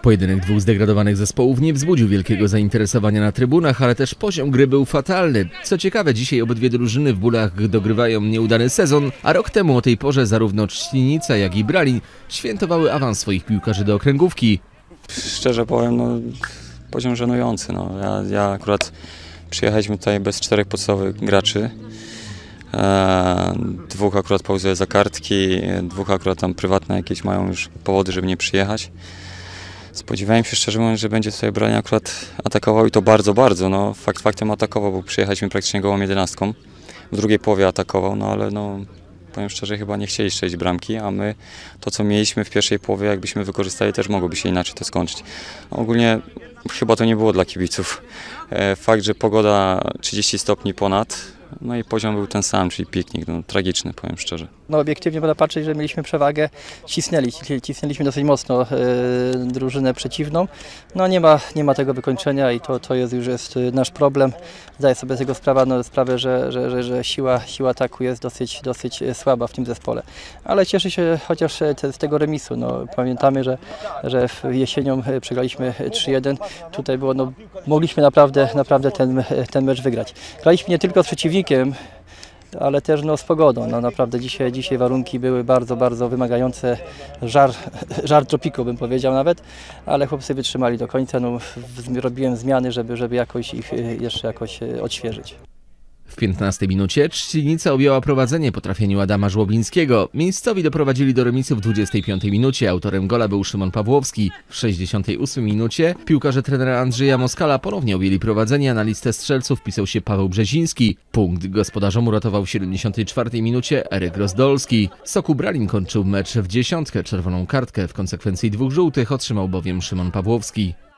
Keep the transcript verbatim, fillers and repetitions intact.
Pojedynek dwóch zdegradowanych zespołów nie wzbudził wielkiego zainteresowania na trybunach, ale też poziom gry był fatalny. Co ciekawe, dzisiaj obydwie drużyny w Bólach dogrywają nieudany sezon, a rok temu o tej porze zarówno Trzcinica, jak i Bralin świętowały awans swoich piłkarzy do okręgówki. Szczerze powiem, no, poziom żenujący. No. Ja, ja akurat przyjechaliśmy tutaj bez czterech podstawowych graczy. E, dwóch akurat pauzuje za kartki, dwóch akurat tam prywatne jakieś mają już powody, żeby nie przyjechać. Spodziewałem się szczerze mówiąc, że będzie tutaj Bralin akurat atakował i to bardzo, bardzo. No, fakt faktem atakował, bo przyjechaliśmy praktycznie gołą jedenastką. W drugiej połowie atakował, no ale no, powiem szczerze, chyba nie chcieli strzelić bramki, a my to, co mieliśmy w pierwszej połowie, jakbyśmy wykorzystali, też mogłoby się inaczej to skończyć. No, ogólnie chyba to nie było dla kibiców. E, fakt, że pogoda trzydzieści stopni ponad, no i poziom był ten sam, czyli piknik, no, tragiczny, powiem szczerze. No, obiektywnie można patrzeć, że mieliśmy przewagę, cisnęli, cisnęliśmy dosyć mocno e, drużynę przeciwną. No nie ma, nie ma tego wykończenia i to, to jest już jest nasz problem. Zdaję sobie z tego sprawę, no, sprawę że, że, że, że siła, siła ataku jest dosyć, dosyć słaba w tym zespole. Ale cieszę się chociaż te, z tego remisu. No, pamiętamy, że, że jesienią przegraliśmy trzy jeden. Tutaj było, no, mogliśmy naprawdę, naprawdę ten, ten mecz wygrać. Graliśmy nie tylko z przeciwnikiem, ale też no, z pogodą. No, naprawdę dzisiaj, dzisiaj warunki były bardzo, bardzo wymagające. Żar, żar tropiku bym powiedział nawet, ale chłopcy wytrzymali do końca. No, robiłem zmiany, żeby, żeby jakoś ich jeszcze jakoś odświeżyć. W piętnastej minucie Trzcinica objęła prowadzenie po trafieniu Adama Żłobińskiego. Miejscowi doprowadzili do remisu w dwudziestej piątej minucie. Autorem gola był Szymon Pawłowski. W sześćdziesiątej ósmej minucie piłkarze trenera Andrzeja Moskala ponownie objęli prowadzenie, a na listę strzelców wpisał się Paweł Brzeziński. Punkt gospodarzom uratował w siedemdziesiątej czwartej minucie Eryk Rozdolski. Sokół Bralin kończył mecz w dziesiątkę. Czerwoną kartkę w konsekwencji dwóch żółtych otrzymał bowiem Szymon Pawłowski.